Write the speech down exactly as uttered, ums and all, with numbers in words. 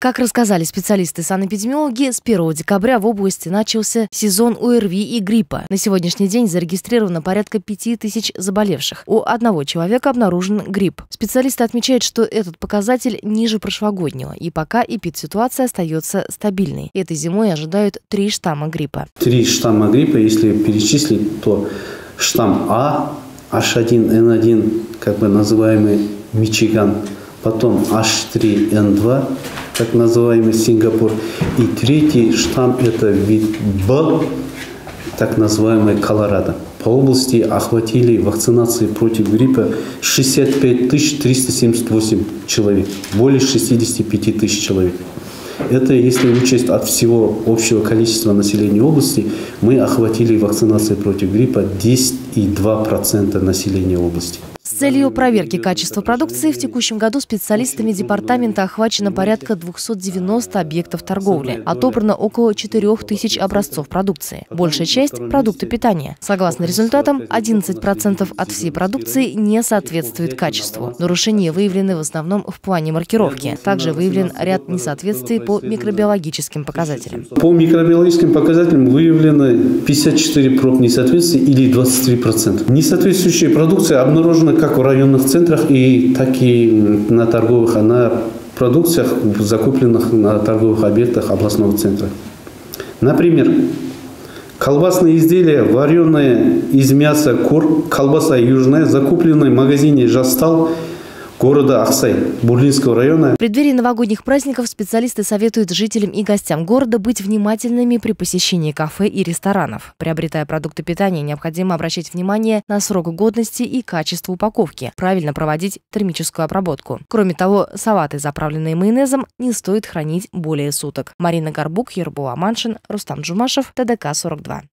Как рассказали специалисты-санэпидемиологи, с первого декабря в области начался сезон ОРВИ и гриппа. На сегодняшний день зарегистрировано порядка пяти тысяч заболевших. У одного человека обнаружен грипп. Специалисты отмечают, что этот показатель ниже прошлогоднего, и пока эпидситуация остается стабильной. Этой зимой ожидают три штамма гриппа. Три штамма гриппа, если перечислить, то штамм А, H один N один, как бы называемый Мичиган, потом H три N два, так называемый Сингапур, и третий штамм – это вид Б, так называемый Колорадо. По области охватили вакцинации против гриппа шестьдесят пять тысяч триста семьдесят восемь человек, более шестидесяти пяти тысяч человек. Это если учесть от всего общего количества населения области, мы охватили вакцинацией против гриппа десять и два десятых процента населения области. С целью проверки качества продукции в текущем году специалистами департамента охвачено порядка двухсот девяноста объектов торговли. Отобрано около четырёх тысяч образцов продукции. Большая часть – продукты питания. Согласно результатам, одиннадцать процентов от всей продукции не соответствует качеству. Нарушения выявлены в основном в плане маркировки. Также выявлен ряд несоответствий по микробиологическим показателям. По микробиологическим показателям выявлено пятьдесят четыре проб несоответствий или двадцать три процента. Несоответствующая продукция обнаружена как в районных центрах, и так и на торговых, а на продукциях, закупленных на торговых объектах областного центра. Например, колбасные изделия, вареные из мяса кур, колбаса южная, закупленная в магазине «Жастал» города Аксай, Бурлинского района. В преддверии новогодних праздников специалисты советуют жителям и гостям города быть внимательными при посещении кафе и ресторанов. Приобретая продукты питания, необходимо обращать внимание на срок годности и качество упаковки, правильно проводить термическую обработку. Кроме того, салаты, заправленные майонезом, не стоит хранить более суток. Марина Горбук, Ербол Аманшин, Рустам Джумашев, Т Д К сорок два.